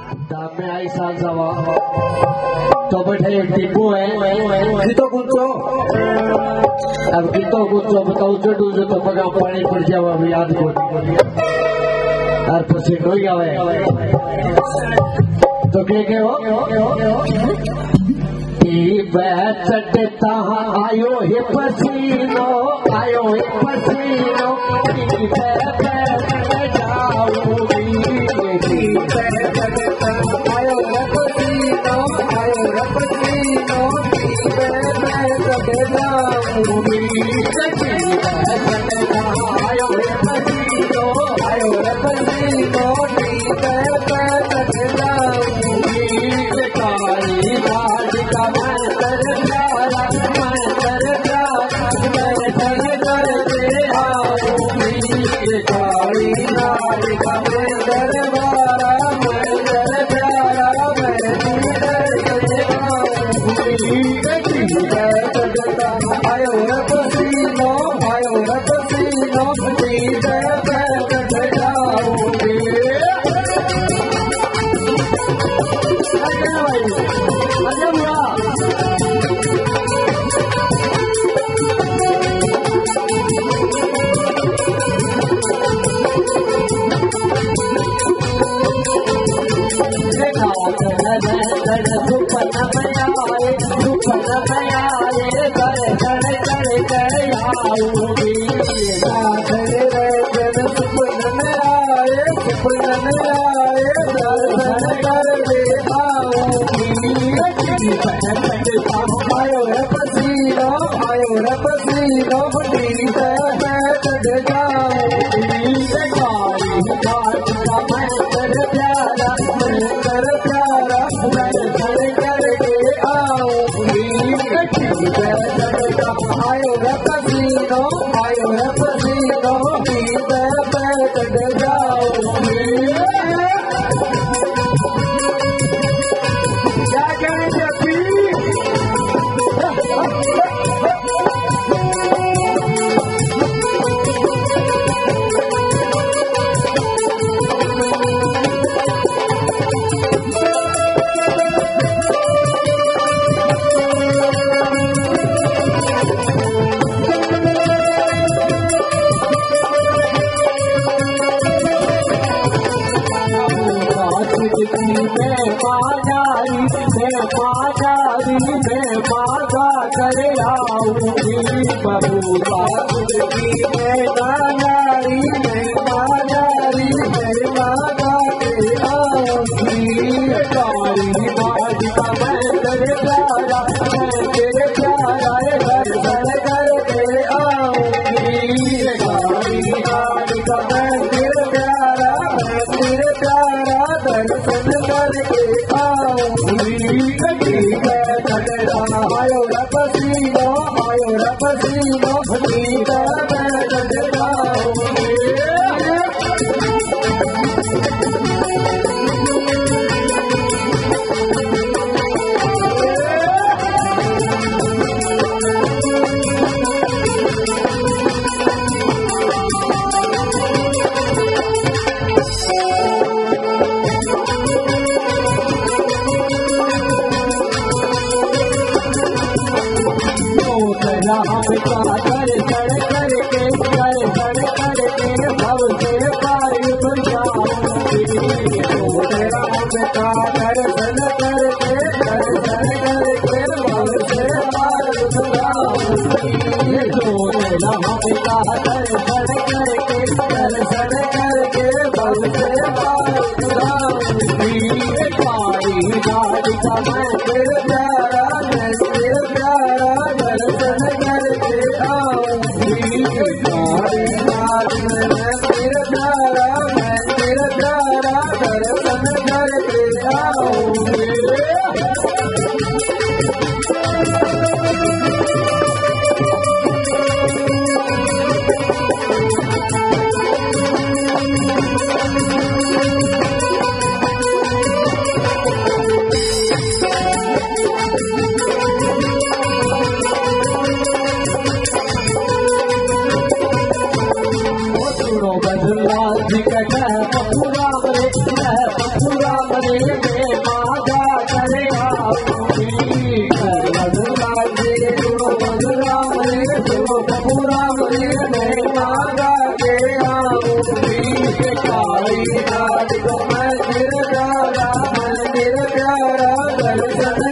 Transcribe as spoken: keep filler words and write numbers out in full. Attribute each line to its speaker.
Speaker 1: दाम में आई साल सवा तो बैठे एक टिप्पू है गीतो गुंचो अब गीतो गुंचो बताओ जो दूसरे तो पगा पानी पड़ जावा अभी याद को और पसीन हो गया तो क्या क्या हो चढ़ता आयो हे पसीनो आयो हे पसीनो जाऊंगी आयो रे पसीनो आयो रे पसीनो जाऊंगी आयो रे पसीनो आयो रे पसीनो आयो रे पसीनो आयो रे पसीनो आयो रे पसीनो आयो रे पसीनो आयो रे पसीनो आयो रे पसीनो क्या करें जपी करे आऊंगी बबूला मैं बाजारी मैं बाजारी मैं बाजा के आऊंगी कारी बाजी का मैं तेरे प्यारा मैं तेरे प्यारा घर घर करके आऊंगी कारी बाजी का मैं तेरे प्यारा मैं तेरे प्यारा दर्शन करके आऊंगी आयो रे पसीनो आयो रे पसीनो भतीजा मैं जाऊंगी कर कर करके कर कर करके भव से पार जाऊंगी तेरा बेटा दर्शन करके दर्शन करके भव से पार जाऊंगी जो तेरा बेटा दर्शन करके दर्शन करके भव से पार जाऊंगी कारी गाड़ी का मैं तेरे प्यारा मैं तेरे प्यारा दर्शन करके आऊंगी कारी गाड़ी मैं तेरे प्यारा मैं तेरे प्यारा दर्शन करके आऊंगी पूरा
Speaker 2: तेरा प्यारा दर्शन